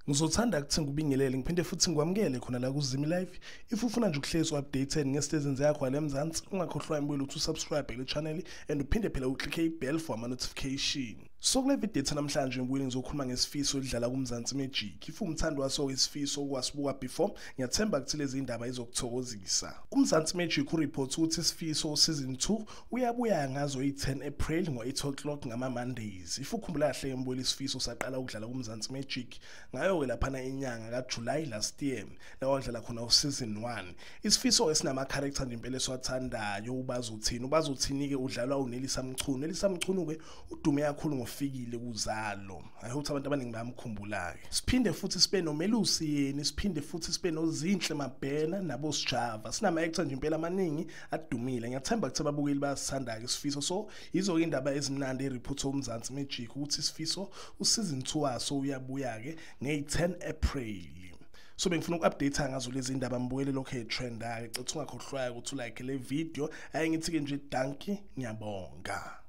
Ngizothanda ukuthi ngikubingelele ngiphinde futhi ngikwamukele khona la kuZimi Live. If ufuna nje ukuhlezi updated ngezinto ezenzeka khona eMzansi, ungakhohlwa imbulo ukuthi usubscribe kule channel and uphinde phela uclick ibell for ama notification. So kule video namhlanje ngibuyile ngizokhuluma ngesifiso edlala kuMzansi Magic. If umthandi waso isifiso okwasibuka before, ngiyathemba ukuthi lezi indaba izokuthokozisa. uMzansi Magic ureport ukuthi isifiso season 2 uyabuya ngazo 10 April ngo8 o'clock ngama Mondays. If ukhumbula kahle ngibuyile isifiso saqala ukudlala kuMzansi Magic ngayo ke lapha inyanga kaJuly last year la wadlala khona season 1. Isifiso esinama character nje impela esiwathandayo ubazothini ke udlalwa uNelisa Mchunu. Nelisa Mchunu ke udume kakhulu ngofikile kuzalo. I hope abantu abaningi bayamkhumbula ke. Siphinde futhi sibe noMelusiyeni, siphinde futhi sibe noZinhle Mabhena nabo Sjava. Sinama actor nje impela amaningi adumile. Ngiyathemba ukuthi ababukeli bayasithanda ke isifiso. So yizo indaba ezimnandi ereport uMzansi Magic ukuthi isifiso useason 2 waso uyabuya ke nge10 April. So bengifuna uku-update ngazo lezi indaba mbukele lokho trend ake. Cela ungakhohlwa ukuthi ulike le video. Ayi ngithi ke nje danki ngiyabonga.